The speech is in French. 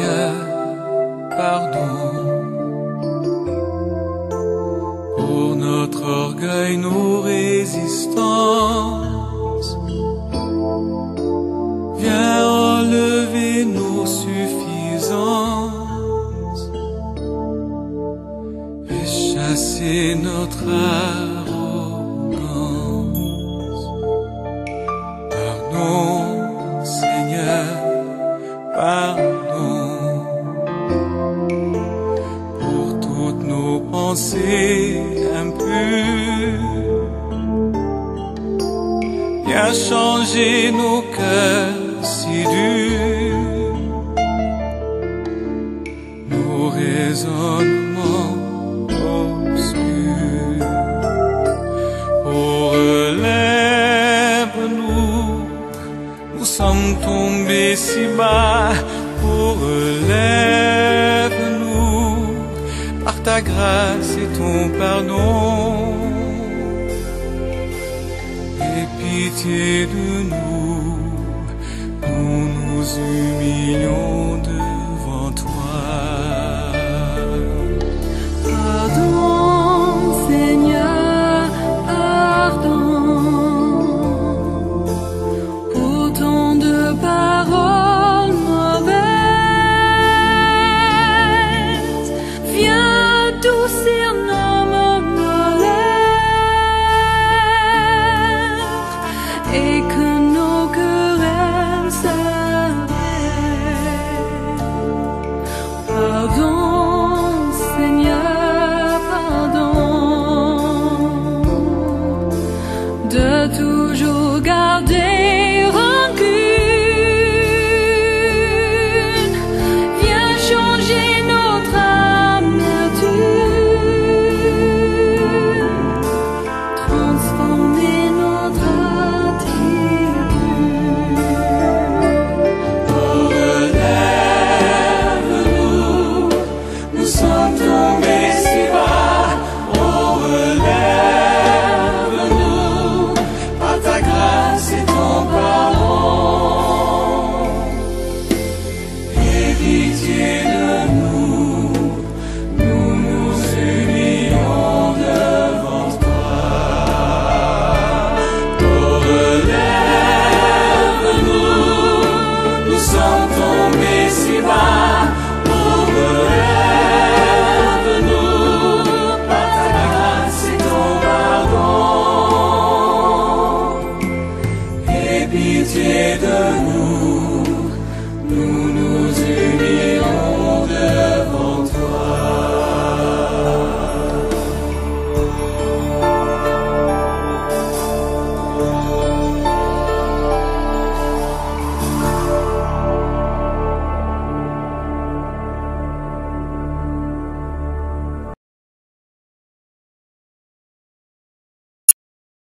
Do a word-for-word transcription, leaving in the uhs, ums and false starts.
Seigneur, pardon pour notre orgueil, nos résistances. Viens enlever nos suffisances et chasser notre arrogance. Pardon, Seigneur, pardon pour toutes nos pensées impures. Viens changer nos cœurs si durs, nos raisonnements obscurs. Oh, relève-nous, nous sommes tombés si bas. Oh, relève-nous par ta grâce et ton pardon. Aie pitié de nous, nous nous humilions devant toi. Pardon, Seigneur, pardon pour tant de paroles mauvaises. Viens adoucir nos malheurs et que nos querelles s'arrêtent. Pardon, Seigneur, pardon de toujours garder rancune. Viens changer notre amertume, transformer notre attitude. Oh, relève-nous, nous sommes tombés si bas. Oh, relève-nous par ta grâce et ton pardon. Aie pitié de nous, nous nous humilions devant toi. Oh, relève-nous, nous sommes tombés si bas. Oh, relève-nous par ta grâce et ton pardon. Aie pitié de nous, nous nous humilions